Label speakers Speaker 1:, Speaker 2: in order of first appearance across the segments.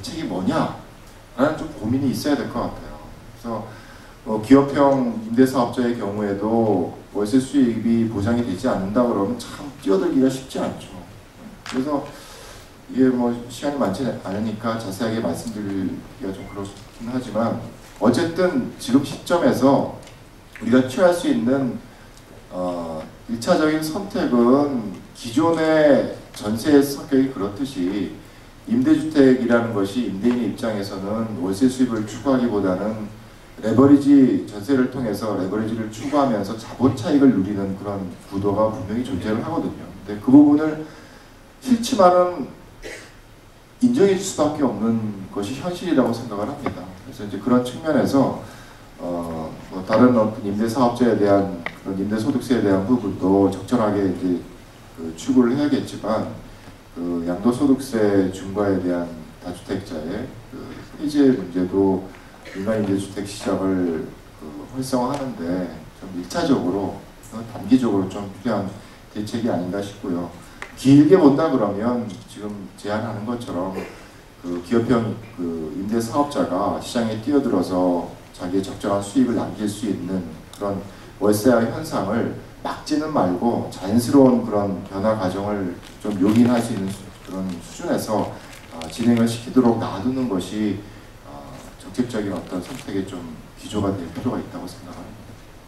Speaker 1: 대책이 뭐냐라는 좀 고민이 있어야 될 것 같아요. 그래서 기업형 임대사업자의 경우에도 월세 수입이 보장이 되지 않는다 그러면 참 뛰어들기가 쉽지 않죠. 그래서 이게 뭐 시간이 많지 않으니까 자세하게 말씀드리기가 좀 그렇긴 하지만 어쨌든 지금 시점에서 우리가 취할 수 있는 1차적인 선택은 기존의 전세 성격이 그렇듯이 임대주택이라는 것이 임대인의 입장에서는 월세 수입을 추구하기보다는 레버리지, 전세를 통해서 레버리지를 추구하면서 자본 차익을 누리는 그런 구도가 분명히 존재를 하거든요. 근데 그 부분을 싫지만은 인정해 줄 수밖에 없는 것이 현실이라고 생각을 합니다. 그래서 이제 그런 측면에서 뭐 다른 어떤 임대사업자에 대한 그런 임대소득세에 대한 부분도 적절하게 이제 추구를 해야겠지만 양도소득세 중과에 대한 다주택자의 해제 문제도 민간 임대주택 시장을 활성화하는데 좀 1차적으로 단기적으로 좀 필요한 대책이 아닌가 싶고요. 길게 본다 그러면 지금 제안하는 것처럼 기업형 임대사업자가 시장에 뛰어들어서 자기의 적절한 수입을 남길 수 있는 그런 월세화 현상을 막지는 말고 자연스러운 그런 변화 과정을 좀 용인할 수 있는 그런 수준에서 진행을 시키도록 놔두는 것이 적극적인 어떤 선택의 좀 기조가 될 필요가 있다고 생각합니다.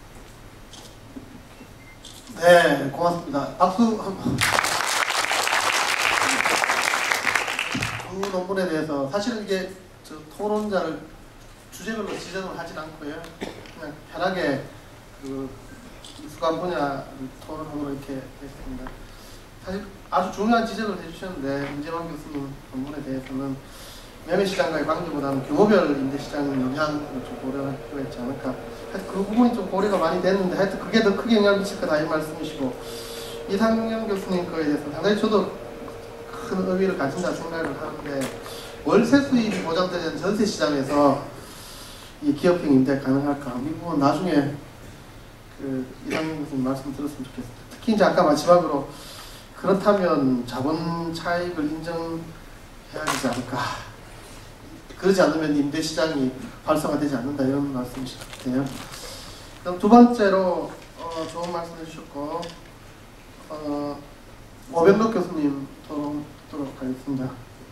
Speaker 2: 네, 고맙습니다. 박수 한번. 그 논문에 대해서 사실은 이게 토론자를 주제별로 지정을 하진 않고요. 그냥 편하게 익숙한 분야 토론으로 이렇게 했습니다. 사실 아주 중요한 지적을 해주셨는데 문재만 교수님 논문에 대해서는 매매시장과의 관계보다는 규모별 임대시장 영향을 좀 고려할 필요가 있지 않을까. 하여튼 그 부분이 좀 고려가 많이 됐는데 하여튼 그게 더 크게 영향을 미칠 거다 이 말씀이시고, 이상영 교수님 거에 대해서는 상당히 저도 큰 의미를 가진다 생각을 하는데, 월세 수입이 보장되는 전세시장에서 이 기업형 임대 가능할까? 이 부분 나중에 이상영 교수님 말씀 들었으면 좋겠습니다. 특히 이제 아까 마지막으로 그렇다면 자본 차익을 인정해야 되지 않을까? 그러지 않으면 임대시장이 활성화되지 않는다 이런 말씀이실 것 같아요. 그럼 두 번째로 좋은 말씀 해주셨고 오병록 교수님 토론 듣도록 하겠습니다.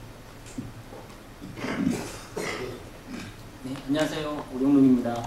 Speaker 3: 네, 안녕하세요. 오병록입니다.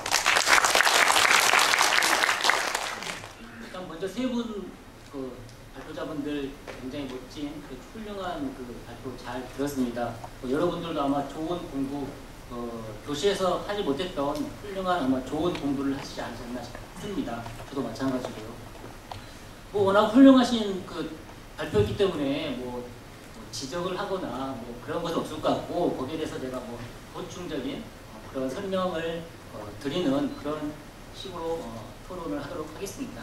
Speaker 3: 일단 먼저 세 분 발표자분들 굉장히 멋진 훌륭한 발표 잘 들었습니다. 여러분들도 아마 좋은 공부, 교실에서 하지 못했던 훌륭한 아마 좋은 공부를 하시지 않으셨나 싶습니다. 저도 마찬가지고요. 워낙 훌륭하신 발표이기 때문에 지적을 하거나 그런 것은 없을 것 같고, 거기에 대해서 제가 보충적인 그런 설명을 드리는 그런 식으로 토론을 하도록 하겠습니다.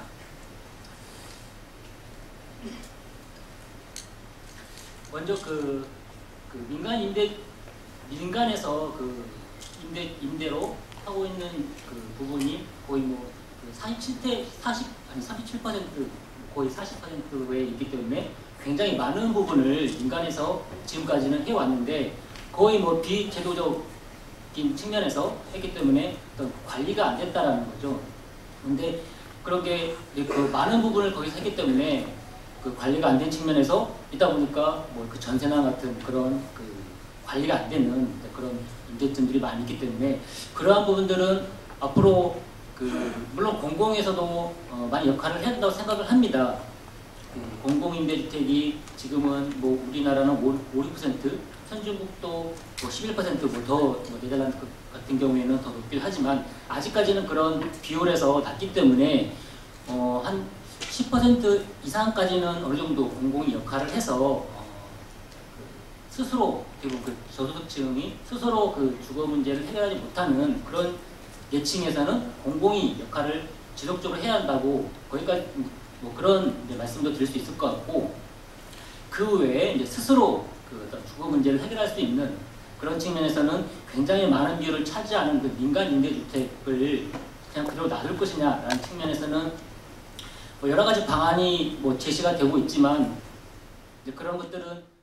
Speaker 3: 먼저 민간에서 임대로 하고 있는 부분이 거의 37% 거의 40%에 있기 때문에 굉장히 많은 부분을 민간에서 지금까지는 해왔는데, 거의 비제도적인 측면에서 했기 때문에 어떤 관리가 안 됐다라는 거죠. 근데 그렇게 많은 부분을 거기서 했기 때문에 관리가 안 된 측면에서 있다 보니까 전세나 같은 그런 관리가 안 되는 그런 임대점들이 많이 있기 때문에, 그러한 부분들은 앞으로 물론 공공에서도 많이 역할을 해야 된다고 생각을 합니다. 공공임대주택이 지금은 우리나라는 5~6%, 선진국도 11% 더 네덜란드 같은 경우에는 더 높긴 하지만 아직까지는 그런 비율에서 낮기 때문에 한 10% 이상까지는 어느 정도 공공이 역할을 해서 스스로 그리고 저소득층이 스스로 주거 문제를 해결하지 못하는 그런 계층에서는 공공이 역할을 지속적으로 해야 한다고, 거기까지 그런 말씀도 드릴 수 있을 것 같고, 그 외에 이제 스스로 주거 문제를 해결할 수 있는 그런 측면에서는 굉장히 많은 비율을 차지하는 민간 임대주택을 그냥 그대로 놔둘 것이냐라는 측면에서는 여러 가지 방안이 제시가 되고 있지만, 이제 그런 것들은